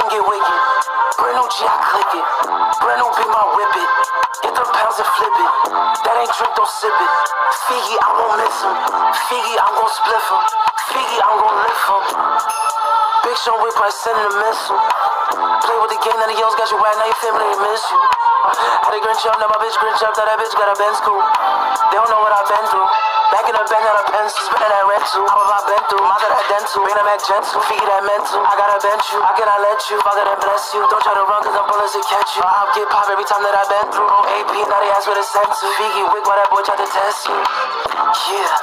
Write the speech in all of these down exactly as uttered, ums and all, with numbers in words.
scene get wicked. Brand new G, I click it. Brand new beam, I whip it. Get them pounds and flip it. That ain't drink, don't sip it. Figgy, I won't miss him. Figgy, I'm gon' spliff him. Figgy, I'm gon' lift him. Big Sean whip, I sending a missile. Play with the game, now the yells got you right, now your family, they miss you. Had a grinch up, now my bitch grinch up, that that bitch got a Benz cool. They don't know what I've been through. Back in the bank, got a pencil, spinning that rental. How have I been through? Mother that dental, bring them back gentle, figure that mental. I gotta bench you, I cannot let you, Father then bless you. Don't try to run, cause I'm bullets to catch you. I'll get pop every time that I've been through. On A P, now they ask where to send to. Figgy wig, why that boy tried to test you. Yeah.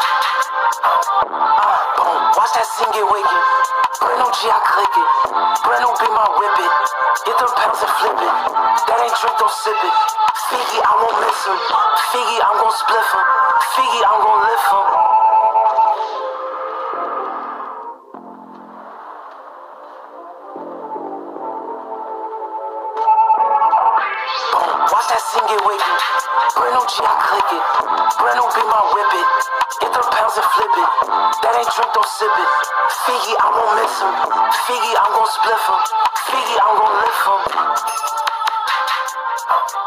Uh, boom, watch that scene get wicked. Brand new G, I click it. Brand new beam, I whip it. Get them pounds and flip it. That ain't drink, don't sip it. Figgy, I won't miss him. Figgy, I'm gon' spliff him. Figgy, I'm gon' lift him. Boom, watch that scene get wicked. Brand new G, I click it. Brand new beam, I whip it. Get them pounds and flip it. That ain't drink, don't sip it. Figgy, I won't miss him. Figgy, I'm gon' spliff him. Figgy, I'm gon' lift him.